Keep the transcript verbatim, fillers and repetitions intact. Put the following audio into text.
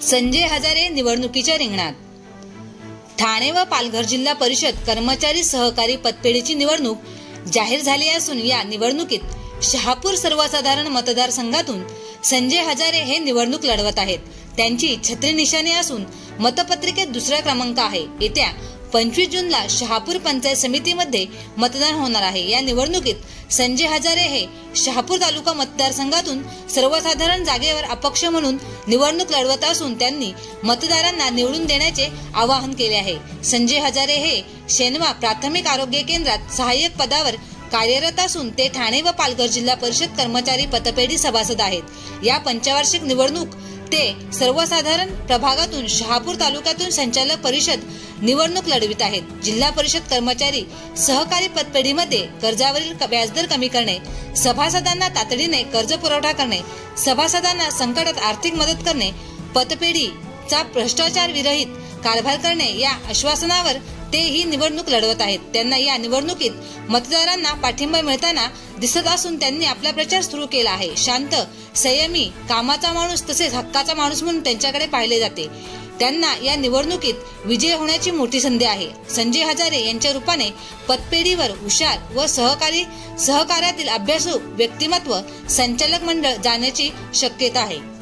संजय हजारे निवडणुकीच्या रिंगणात। ठाणे व पालघर जिल्हा परिषद कर्मचारी सहकारी पतपेढीची निवडणूक जाहीर झाली असून या निवडणुकीत शहापूर सर्वसाधारण मतदारसंघातून संजय हजारे हे निवडणूक लढवत आहेत। त्यांची छत्री निशाणी असून मतपत्रिकेत दुसरा क्रमांक आहे। येत्या पंचवीस जूनला शहापूर पंचायत समितीमध्ये मतदान होणार आहे। या निवडणुकीत संजय हजारे हे शहापूर तालुका मतदारसंघातून सर्वसाधारण जागेवर अपक्ष म्हणून निवडणूक लढवत असून त्यांनी मतदारांना निवडून देण्याचे आवाहन केले आहे। संजय हजारे हे शेनवा प्राथमिक आरोग्य केंद्रात सहाय्यक पदावर कार्यरत असून ते ठाणे व पालघर जिल्हा परिषद कर्मचारी पतपेढी सभासद आहेत। या पंचवार्षिक निवडणूक ते सर्वसाधारण प्रभागातून शहापूर तालुक्यातून संचालक परिषद निवडणूक लढवित आहेत। जिल्हा परिषद कर्मचारी सहकारी पतपेढीमध्ये कर्जावरील व्याजदर कमी करणे, सभासदांना तातडीने कर्ज पुरवठा करणे, सभासदांना संकटात आर्थिक मदत करणे, पतपेढीचा भ्रष्टाचार विरहित कारभार करणे या आश्वासनावर ते ही निवडणूक लढवत आहेत। त्यांना या निवडणुकीत मतदारांना पाठिंबा मिळताना दिसत असून त्यांनी आपला प्रचार सुरू केला आहे। शांत, संयमी, कामाचा माणूस तसेच हक्काचा माणूस म्हणून त्यांच्याकडे पाहिले जाते। त्यांना या निवडणुकीत विजय होण्याची मोठी संधी आहे। संजय हजारे यांच्या रूपाने पतपेढीवर हुशार व सहकारी सहकार्यातील अभ्यासू व्यक्तिमत्व संचालक मंडळ जाण्याची शक्यता आहे।